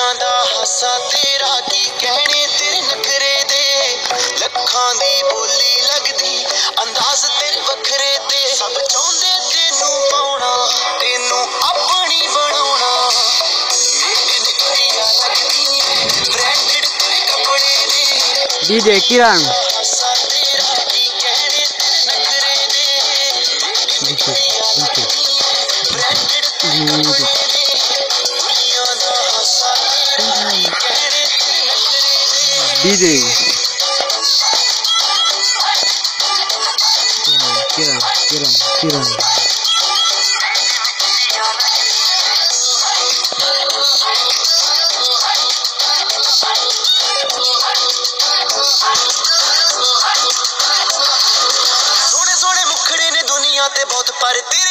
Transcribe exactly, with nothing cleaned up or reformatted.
कुड़ियां दा हासा तेरा की कहने तेरे नखरे दे लखां दी बोली लगदी अंदाज तेरे वखरे दे सब चाहुंदे तेनू पाउणा तेनू अपनी बनाउणा मेरे निकलिया लगदी ब्रांडेड तेरे कपड़े दे डीजे किरण हासा तेरा की कहने तेरे नखरे दे निकलिया लगदी ब्रांडेड तेरे कपड़े डीजे किरण किरण किरण सोने सोने मुखड़े ने दुनिया ते बहुत पर